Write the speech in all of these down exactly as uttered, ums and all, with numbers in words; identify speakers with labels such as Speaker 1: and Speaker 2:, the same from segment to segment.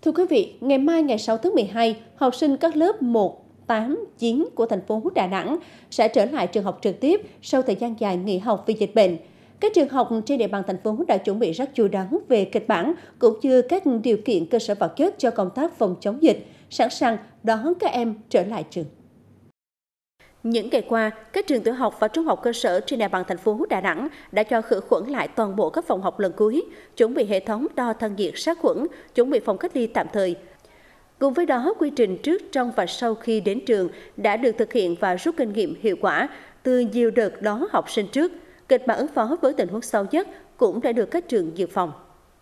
Speaker 1: Thưa quý vị, ngày mai ngày sáu tháng mười hai, học sinh các lớp một, tám, chín của thành phố Đà Nẵng sẽ trở lại trường học trực tiếp sau thời gian dài nghỉ học vì dịch bệnh. Các trường học trên địa bàn thành phố đã chuẩn bị rất chu đáo về kịch bản cũng như các điều kiện cơ sở vật chất cho công tác phòng chống dịch, sẵn sàng đón các em trở lại trường. Những ngày qua, các trường tiểu học và trung học cơ sở trên địa bàn thành phố Đà Nẵng đã cho khử khuẩn lại toàn bộ các phòng học lần cuối, chuẩn bị hệ thống đo thân nhiệt sát khuẩn, chuẩn bị phòng cách ly tạm thời. Cùng với đó, quy trình trước, trong và sau khi đến trường đã được thực hiện và rút kinh nghiệm hiệu quả từ nhiều đợt đón học sinh trước. Kịch bản ứng phó với tình huống xấu nhất cũng đã được các trường dự phòng.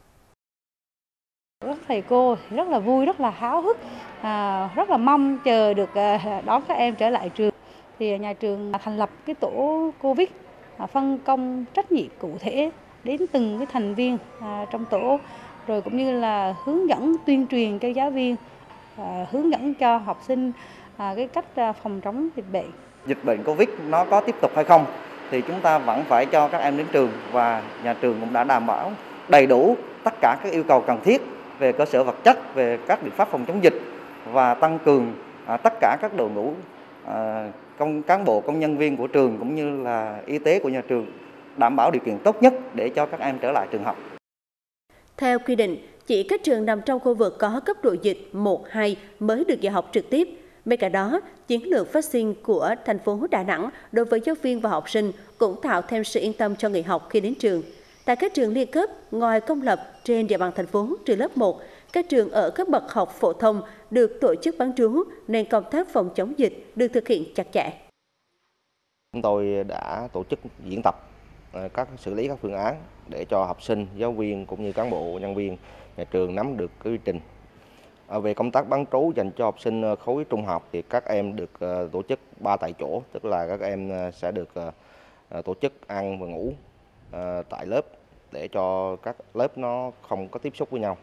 Speaker 2: Các thầy cô rất là vui, rất là háo hức, à, rất là mong chờ được đón các em trở lại trường. Thì nhà trường thành lập cái tổ Covid, phân công trách nhiệm cụ thể đến từng cái thành viên à, trong tổ, rồi cũng như là hướng dẫn tuyên truyền cho giáo viên, à, hướng dẫn cho học sinh à, cái cách phòng chống dịch bệnh.
Speaker 3: Dịch bệnh Covid nó có tiếp tục hay không thì chúng ta vẫn phải cho các em đến trường, và nhà trường cũng đã đảm bảo đầy đủ tất cả các yêu cầu cần thiết về cơ sở vật chất, về các biện pháp phòng chống dịch và tăng cường à, tất cả các đội ngũ à, công cán bộ, công nhân viên của trường cũng như là y tế của nhà trường đảm bảo điều kiện tốt nhất để cho các em trở lại trường học.
Speaker 1: Theo quy định, chỉ các trường nằm trong khu vực có cấp độ dịch một, hai mới được dạy học trực tiếp. Bên cạnh đó, chiến lược vaccine của thành phố Đà Nẵng đối với giáo viên và học sinh cũng tạo thêm sự yên tâm cho người học khi đến trường. Tại các trường liên cấp, ngoài công lập trên địa bàn thành phố trừ lớp một, các trường ở các bậc học phổ thông được tổ chức bán trú nên công tác phòng chống dịch được thực hiện chặt chẽ.
Speaker 4: Chúng tôi đã tổ chức diễn tập các xử lý các phương án để cho học sinh, giáo viên cũng như cán bộ, nhân viên nhà trường nắm được cái quy trình. Về công tác bán trú dành cho học sinh khối trung học thì các em được tổ chức ba tại chỗ, tức là các em sẽ được tổ chức ăn và ngủ tại lớp để cho các lớp nó không có tiếp xúc với nhau.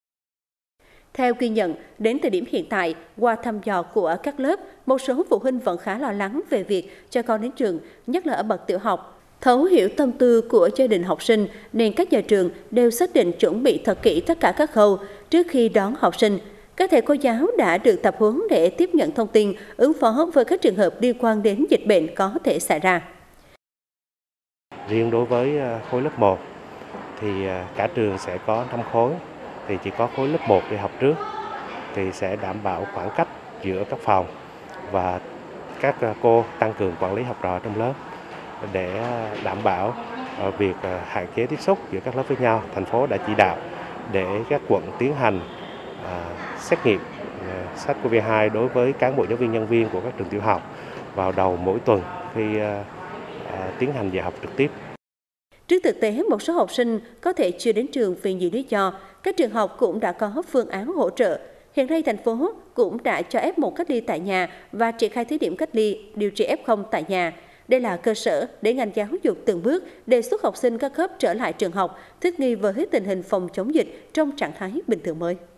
Speaker 1: Theo ghi nhận, đến thời điểm hiện tại, qua thăm dò của các lớp, một số phụ huynh vẫn khá lo lắng về việc cho con đến trường, nhất là ở bậc tiểu học. Thấu hiểu tâm tư của gia đình học sinh nên các nhà trường đều xác định chuẩn bị thật kỹ tất cả các khâu trước khi đón học sinh. Các thầy cô giáo đã được tập huấn để tiếp nhận thông tin, ứng phó với các trường hợp liên quan đến dịch bệnh có thể xảy ra.
Speaker 5: Riêng đối với khối lớp một thì cả trường sẽ có năm khối, thì chỉ có khối lớp một đi học trước thì sẽ đảm bảo khoảng cách giữa các phòng và các cô tăng cường quản lý học trò trong lớp để đảm bảo việc hạn chế tiếp xúc giữa các lớp với nhau. Thành phố đã chỉ đạo để các quận tiến hành xét nghiệm SARS-xê o vê hai đối với cán bộ, giáo viên, nhân viên của các trường tiểu học vào đầu mỗi tuần khi tiến hành dạy học trực tiếp.
Speaker 1: Trước thực tế, một số học sinh có thể chưa đến trường vì nhiều lý do, các trường học cũng đã có phương án hỗ trợ. Hiện nay, thành phố cũng đã cho ép một cách ly tại nhà và triển khai thí điểm cách ly, điều trị ép không tại nhà. Đây là cơ sở để ngành giáo dục từng bước đề xuất học sinh các cấp trở lại trường học, thích nghi với tình hình phòng chống dịch trong trạng thái bình thường mới.